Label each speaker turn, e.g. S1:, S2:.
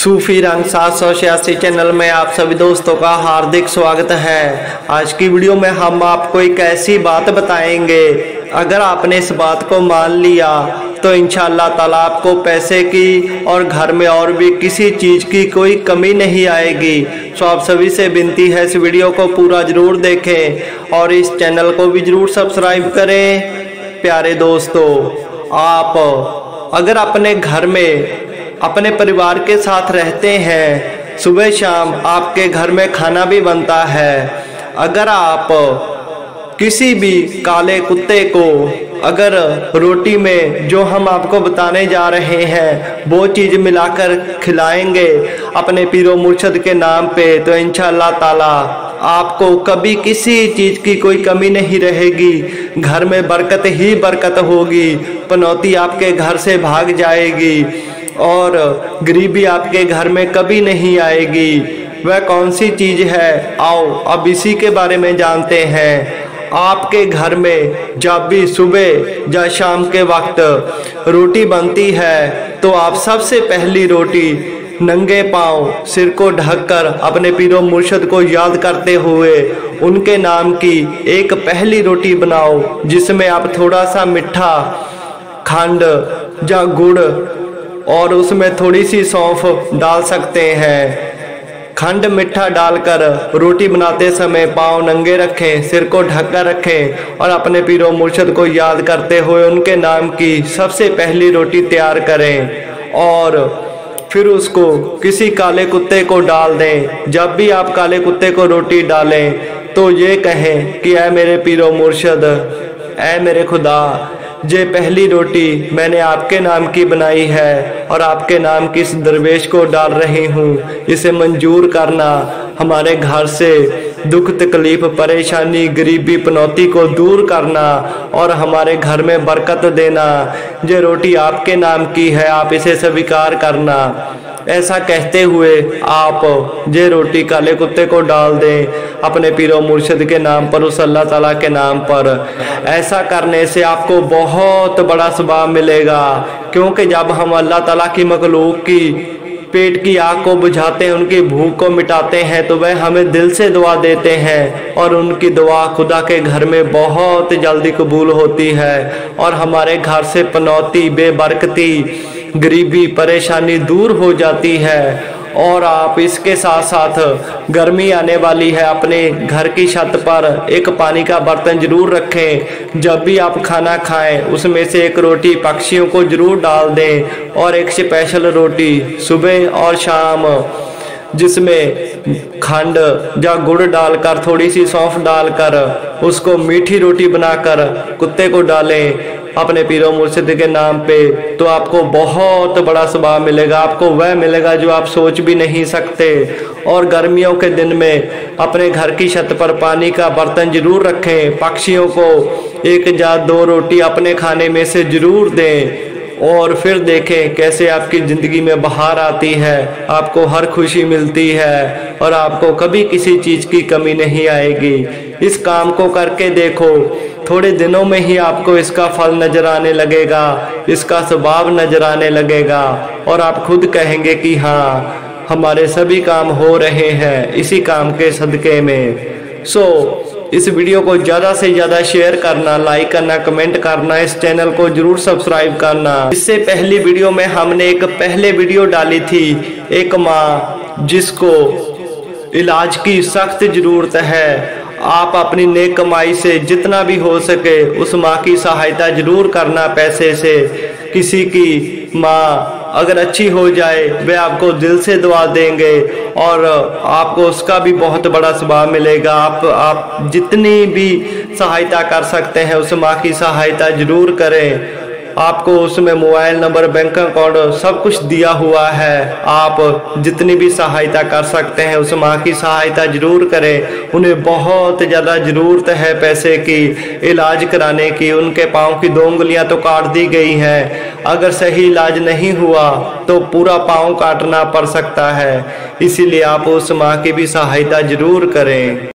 S1: सूफी रंग 786 चैनल में आप सभी दोस्तों का हार्दिक स्वागत है। आज की वीडियो में हम आपको एक ऐसी बात बताएंगे, अगर आपने इस बात को मान लिया तो इंशाअल्लाह ताला आपको पैसे की और घर में और भी किसी चीज़ की कोई कमी नहीं आएगी। तो आप सभी से विनती है इस वीडियो को पूरा ज़रूर देखें और इस चैनल को भी ज़रूर सब्सक्राइब करें। प्यारे दोस्तों, आप अगर अपने घर में अपने परिवार के साथ रहते हैं, सुबह शाम आपके घर में खाना भी बनता है, अगर आप किसी भी काले कुत्ते को अगर रोटी में जो हम आपको बताने जा रहे हैं वो चीज़ मिलाकर खिलाएंगे अपने पीरो मुर्शद के नाम पे, तो इंशाअल्लाह ताला आपको कभी किसी चीज़ की कोई कमी नहीं रहेगी। घर में बरकत ही बरकत होगी, पनौती आपके घर से भाग जाएगी और गरीबी आपके घर में कभी नहीं आएगी। वह कौन सी चीज़ है, आओ अब इसी के बारे में जानते हैं। आपके घर में जब भी सुबह या शाम के वक्त रोटी बनती है तो आप सबसे पहली रोटी नंगे पांव सिर को ढककर अपने पीरो मुर्शद को याद करते हुए उनके नाम की एक पहली रोटी बनाओ, जिसमें आप थोड़ा सा मीठा खंड या गुड़ और उसमें थोड़ी सी सौंफ डाल सकते हैं। खंड मीठा डालकर रोटी बनाते समय पांव नंगे रखें, सिर को ढककर रखें और अपने पीरो मुर्शद को याद करते हुए उनके नाम की सबसे पहली रोटी तैयार करें और फिर उसको किसी काले कुत्ते को डाल दें। जब भी आप काले कुत्ते को रोटी डालें तो ये कहें कि ऐ मेरे पीरो मुर्शद, ऐ मेरे खुदा, ये पहली रोटी मैंने आपके नाम की बनाई है और आपके नाम की इस दरवेश को डाल रही हूँ, इसे मंजूर करना, हमारे घर से दुख तकलीफ परेशानी गरीबी पनौती को दूर करना और हमारे घर में बरकत देना। ये रोटी आपके नाम की है, आप इसे स्वीकार करना। ऐसा कहते हुए आप ये रोटी काले कुत्ते को डाल दें अपने पीरो मुर्शद के नाम पर, उस अल्लाह ताला के नाम पर। ऐसा करने से आपको बहुत बड़ा सवाब मिलेगा, क्योंकि जब हम अल्लाह ताला की मखलूक की पेट की आग को बुझाते हैं, उनकी भूख को मिटाते हैं, तो वह हमें दिल से दुआ देते हैं और उनकी दुआ खुदा के घर में बहुत जल्दी कबूल होती है और हमारे घर से पनौती बेबरकती गरीबी परेशानी दूर हो जाती है। और आप इसके साथ साथ गर्मी आने वाली है, अपने घर की छत पर एक पानी का बर्तन जरूर रखें। जब भी आप खाना खाएं उसमें से एक रोटी पक्षियों को जरूर डाल दें और एक स्पेशल रोटी सुबह और शाम जिसमें खंड या गुड़ डालकर थोड़ी सी सौंफ डालकर उसको मीठी रोटी बनाकर कुत्ते को डालें अपने पीरो मुर्शिद के नाम पे, तो आपको बहुत बड़ा सवाब मिलेगा। आपको वह मिलेगा जो आप सोच भी नहीं सकते। और गर्मियों के दिन में अपने घर की छत पर पानी का बर्तन जरूर रखें, पक्षियों को एक या दो रोटी अपने खाने में से जरूर दें और फिर देखें कैसे आपकी ज़िंदगी में बहार आती है, आपको हर खुशी मिलती है और आपको कभी किसी चीज़ की कमी नहीं आएगी। इस काम को करके देखो, थोड़े दिनों में ही आपको इसका फल नजर आने लगेगा, इसका स्वभाव नजर आने लगेगा और आप खुद कहेंगे कि हाँ, हमारे सभी काम हो रहे हैं इसी काम के सदक़े में। इस वीडियो को ज़्यादा से ज़्यादा शेयर करना, लाइक करना, कमेंट करना, इस चैनल को जरूर सब्सक्राइब करना। इससे पहली वीडियो में हमने एक पहले वीडियो डाली थी, एक माँ जिसको इलाज की सख्त ज़रूरत है। आप अपनी नेक कमाई से जितना भी हो सके उस माँ की सहायता जरूर करना पैसे से। किसी की माँ अगर अच्छी हो जाए वे आपको दिल से दुआ देंगे और आपको उसका भी बहुत बड़ा सवाब मिलेगा। आप जितनी भी सहायता कर सकते हैं उस माँ की सहायता जरूर करें। आपको उसमें मोबाइल नंबर, बैंक अकाउंट सब कुछ दिया हुआ है। आप जितनी भी सहायता कर सकते हैं उस माँ की सहायता जरूर करें। उन्हें बहुत ज़्यादा ज़रूरत है पैसे की, इलाज कराने की। उनके पाँव की 2 उंगलियाँ तो काट दी गई हैं, अगर सही इलाज नहीं हुआ तो पूरा पाँव काटना पड़ सकता है। इसीलिए आप उस माँ की भी सहायता जरूर करें।